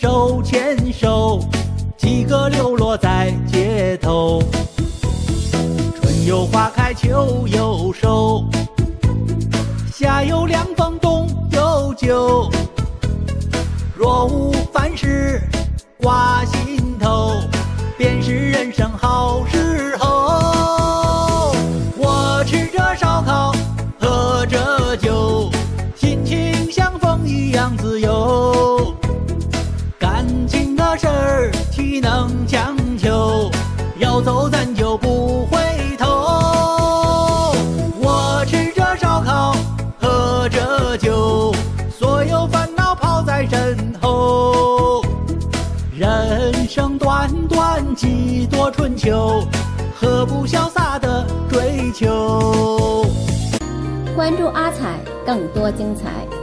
手牵手，几个流落在街头。春有花开，秋有收，夏有凉风，冬有酒。若无凡事挂心头，便是人生好时候。我吃着烧烤，喝着酒，心情像风一样自由。感情的事儿岂能强求？要走咱就不回头。我吃着烧烤，喝着酒，所有烦恼抛在身后。人生短短几多春秋，何不潇洒的追求？ 关注阿彩，更多精彩。